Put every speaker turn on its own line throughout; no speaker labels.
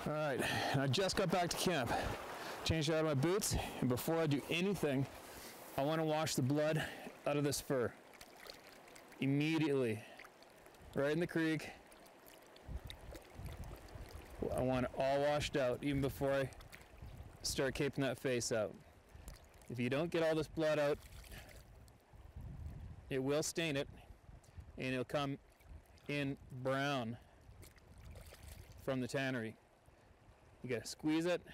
All right, I just got back to camp. Changed out of my boots, and before I do anything, I want to wash the blood out of this fur. Immediately. Right in the creek. I want it all washed out, even before I start caping that face out. If you don't get all this blood out, it will stain it, and it'll come in brown from the tannery. You gotta squeeze it,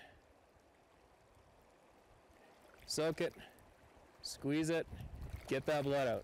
soak it, squeeze it, get that blood out.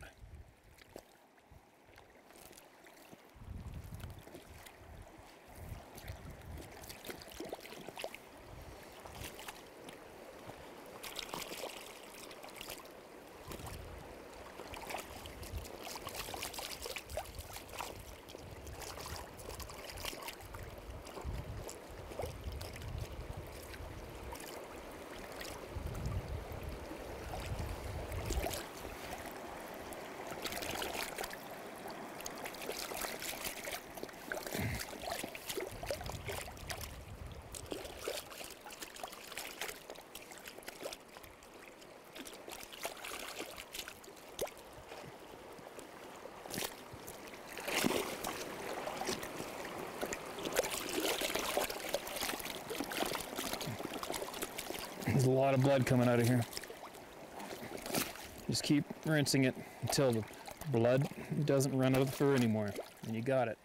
There's a lot of blood coming out of here. Just keep rinsing it until the blood doesn't run out of the fur anymore, and you got it.